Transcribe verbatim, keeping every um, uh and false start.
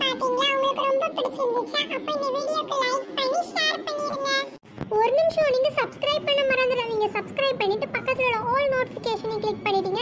பாத்தீங்களா? உங்களுக்கு ரொம்ப பிடிச்சிருந்துச்சா? அப்ப இந்த வீடியோக்கு லைக் பண்ணி ஷேர் பண்ணிருங்க. ஒரு நிமிஷம், நீங்க சப்ஸ்கிரைப் பண்ண மறந்துடாதீங்க. சப்ஸ்கிரைப் பண்ணிட்டு பக்கத்துல உள்ள ஆல் நோட்டிஃபிகேஷனை கிளிக் பண்ணிட்டீங்க